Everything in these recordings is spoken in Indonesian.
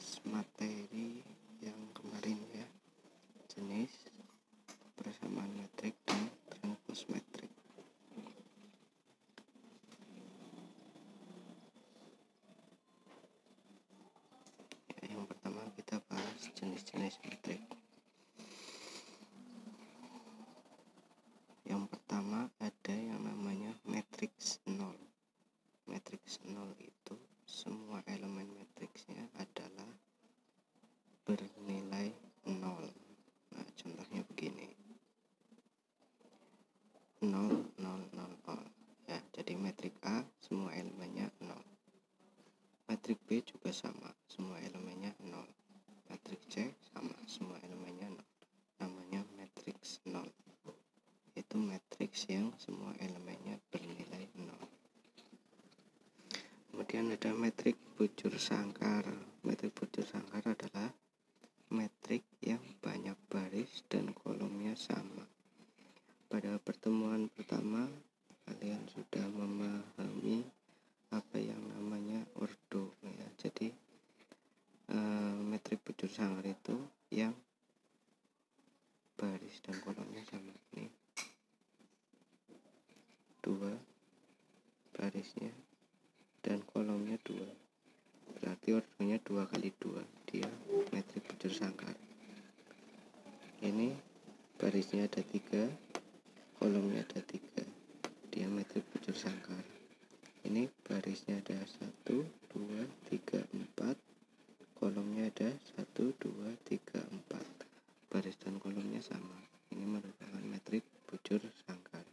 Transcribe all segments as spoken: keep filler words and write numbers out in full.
bahas materi yang kemarin ya, jenis persamaan metrik dan transpose metrik. Ya, yang pertama kita bahas jenis-jenis metrik. Yang pertama ada yang namanya matriks nol. Matriks nol itu semua elemen matriksnya adalah bernilai nol. Nah, contohnya begini. nol, nol, nol, nol. Ya, jadi metrik A semua elemennya nol. Metrik B juga sama, semua elemennya nol. Metrik C sama, semua elemennya nol. Namanya matriks nol. Itu matriks yang semua elemennya bernilai nol. Kemudian ada metrik bujur sangkar. Metrik bujur sangkar adalah metrik yang banyak baris dan kolomnya sama. Pada pertemuan pertama, kalian sudah memahami apa yang namanya ordo ya. Jadi eh, metrik bujur sangkar itu yang baris dan kolomnya sama. Ini dua barisnya dan kolomnya dua, berarti ordonya dua kali dua, dia metrik bujur sangkar. Ini barisnya ada tiga, kolomnya ada tiga, dia metrik bujur sangkar. Ini barisnya ada satu, dua, tiga, empat, kolomnya ada satu, dua, tiga, empat, baris dan kolomnya sama. Ini merupakan metrik bujur sangkar.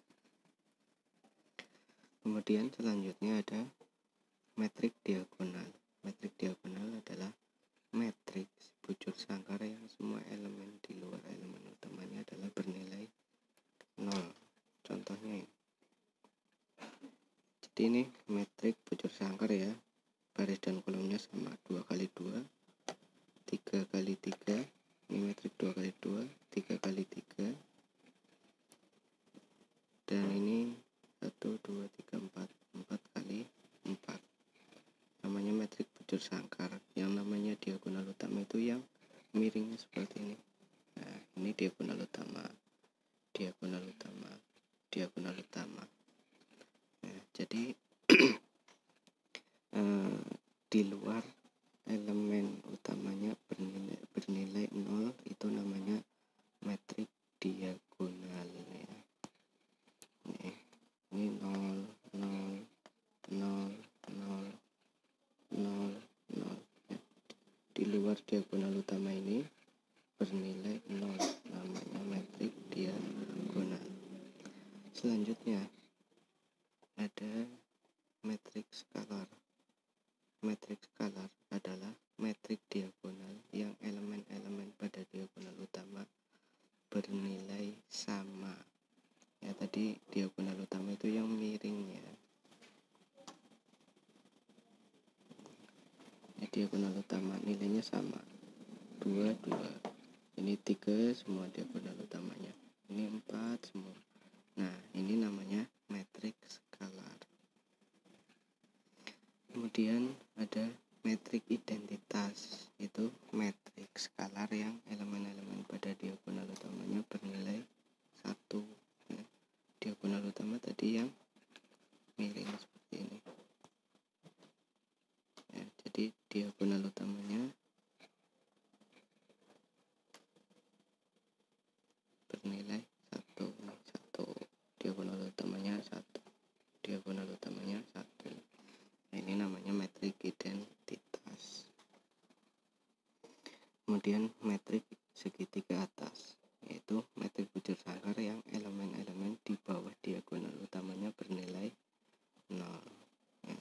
Kemudian selanjutnya ada metrik diagonal. Metrik diagonal adalah metrik bujur sangkar yang semua elemen di luar elemen utamanya adalah bernilai nol. Contohnya ini. Jadi ini metrik bujur sangkar ya. Baris dan kolomnya sama, dua kali dua, tiga kali tiga. Ini metrik dua kali dua, tiga kali tiga. Dan ini satu, dua, tiga, empat, empat kali empat. Namanya metrik bujur sangkar. Yang namanya diagonal utama itu yang miringnya seperti ini. Nah, ini diagonal utama, diagonal utama, diagonal utama. Nah, jadi eh, di luar elemen utamanya bernilai, bernilai nol, itu namanya metrik diagonal ya. Ini, ini nol, nol, nol, nol, nol, nol ya. Di luar diagonal utama ini bernilai nol, namanya metrik diagonal. Selanjutnya ada metrik skalar. Metrik skalar adalah metrik diagonal yang elemen-elemen pada diagonal utama bernilai sama. Ya, tadi diagonal utama itu yang miring ya. Ya, diagonal utama nilainya sama, dua, dua. Ini tiga semua diagonal utamanya. Ini empat semua. Nah, ini namanya metrik skalar. Kemudian ada metrik identitas. Itu metrik skalar yang elemen-elemen pada diagonal utamanya bernilai satu. Ya. Diagonal utama tadi yang miring seperti ini. Ya, jadi diagonal utamanya bernilai satu, satu. Diagonal utamanya satu. Diagonal utamanya satu. Nah, ini namanya metrik identitas. Kemudian metrik segitiga atas, yaitu metrik bujur sangkar yang elemen-elemen di bawah diagonal utamanya bernilai nol. Ya.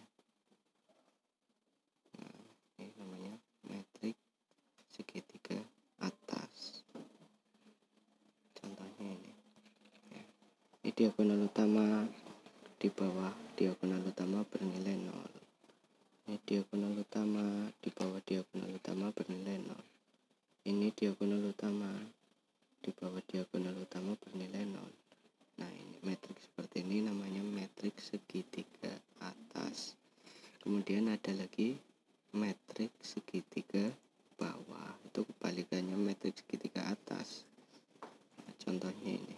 Nah, ini namanya metrik segitiga atas. Contohnya ini. Ya. Ini diagonal utama di bawah diagonal utama bernilai nol. Ini diagonal utama di bawah diagonal utama bernilai nol. Ini diagonal utama di bawah diagonal utama bernilai nol. Nah, ini metrik seperti ini namanya metrik segitiga atas. Kemudian ada lagi metrik segitiga bawah itu kebalikannya metrik segitiga atas. Nah, contohnya ini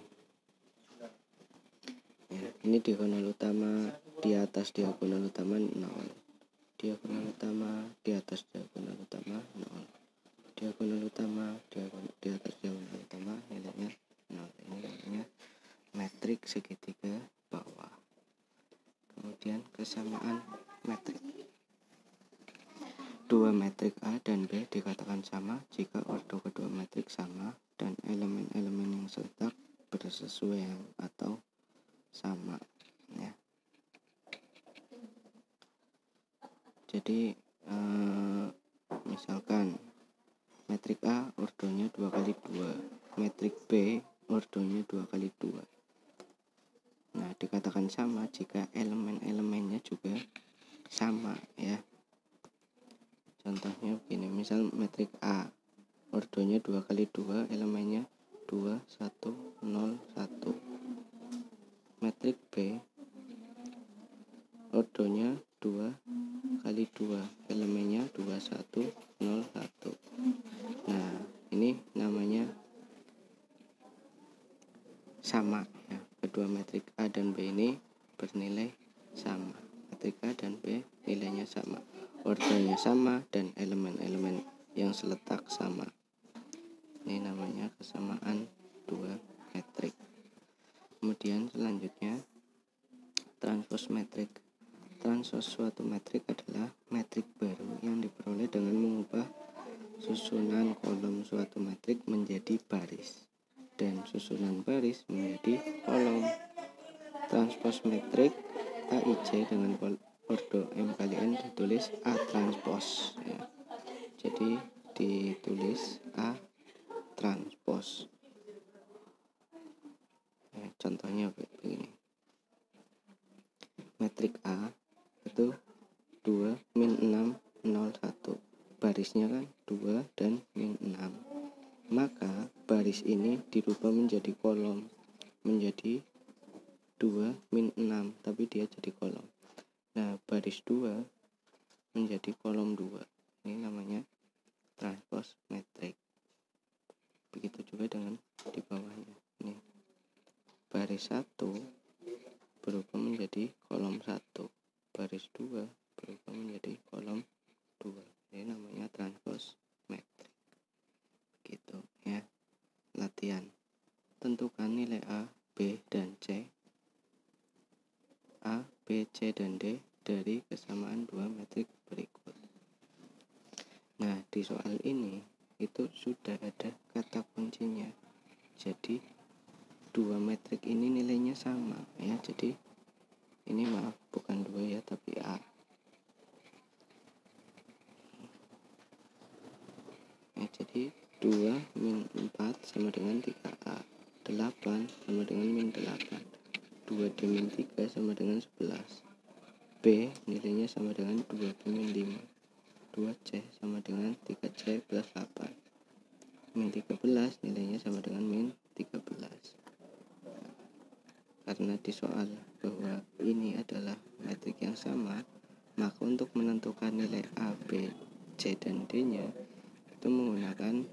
ya, ini diagonal utama di atas diagonal utama nol, diagonal utama di atas diagonal utama nol, diagonal utama diagonal di atas diagonal utama nilainya nol. Ini namanya metrik segitiga bawah. Kemudian kesamaan metrik. Dua metrik A dan B dikatakan sama jika ordo kedua metrik sama dan elemen-elemen yang seletak bersesuaian atau sama ya. Jadi eh, misalkan metrik A ordonya dua kali dua, metrik B ordonya dua kali dua. Nah, dikatakan sama jika elemen-elemennya juga sama ya. Contohnya begini, misal metrik A ordonya dua kali dua, elemennya dua, satu, nol, satu. Metrik B ordonya dua kali dua, elemennya dua, satu, nol, satu. Nah, ini namanya sama ya. Kedua metrik A dan B ini bernilai sama. Metrik A dan B nilainya sama, ordonya sama, dan elemen-elemen yang seletak sama. Ini namanya kesamaan dua metrik. Kemudian selanjutnya transpos metrik. Transpos suatu metrik adalah metrik baru yang diperoleh dengan mengubah susunan kolom suatu metrik menjadi baris dan susunan baris menjadi kolom. Transpos metrik A I J dengan ordo M kali N ditulis A transpos ya. Jadi ditulis A transpos ya, contohnya begini. Metrik A itu dua, min enam, nol, satu. Barisnya kan dua dan min enam. Maka baris ini dirubah menjadi kolom, menjadi dua, min enam, tapi dia jadi kolom. Nah, baris dua menjadi kolom dua. Ini namanya transpos metrik. Begitu juga dengan di bawahnya. Ini baris satu berubah menjadi kolom satu, baris dua berubah menjadi kolom dua. Ini namanya transpos metrik. Begitu ya. Latihan. Tentukan nilai A, B, dan C, A, B, C, dan D dari kesamaan dua metrik berikut. Nah, di soal ini itu sudah ada kata kuncinya. Jadi dua metrik ini nilainya sama ya. Jadi ini maaf bukan dua ya, tapi A. Ya, jadi dua min empat sama dengan tiga A. delapan sama dengan min delapan. dua D min tiga sama dengan sebelas. B nilainya sama dengan dua B min lima. dua C sama dengan tiga C plus delapan. Min tiga belas nilainya sama dengan min tiga belas. Karena di soal bahwa ini adalah metrik yang sama, maka untuk menentukan nilai A, B, C, dan D-nya itu menggunakan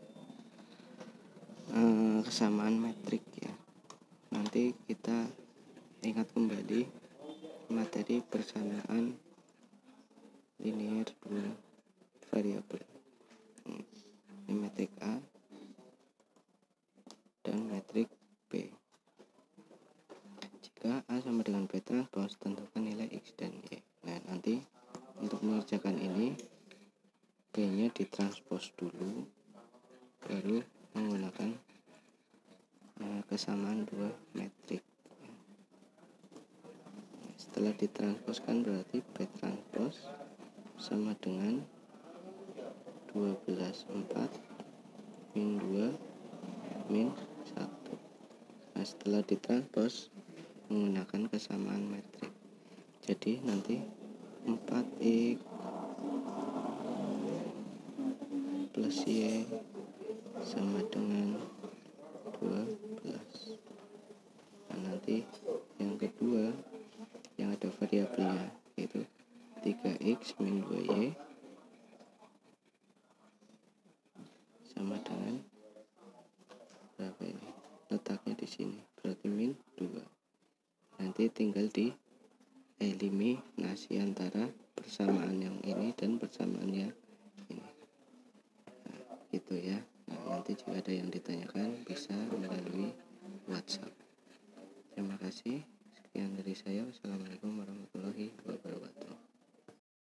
uh, kesamaan metrik ya. Nanti kita ingat kembali materi persamaan linear dua variabel. Ini metrik A dan metrik B. Jika A sama dengan B transpos, tentukan nilai X dan Y. Nah, nanti untuk mengerjakan ini B-nya ditranspos dulu, baru menggunakan uh, kesamaan dua metrik. Setelah ditransposkan berarti B transpos sama dengan dua belas empat min dua min satu. Nah, setelah ditranspos menggunakan kesamaan metrik, jadi nanti empat X plus Y sama dengan dua belas. Nah, nanti yang kedua yang ada variabelnya yaitu tiga X min dua Y sama dengan berapa ini, letaknya di sini berarti min dua. Nanti tinggal di eliminasi antara persamaan yang ini dan persamaan yang ini. Nah, gitu ya. Nah, nanti jika ada yang ditanyakan bisa melalui WhatsApp. Terima kasih. Sekian dari saya. Wassalamualaikum warahmatullahi wabarakatuh.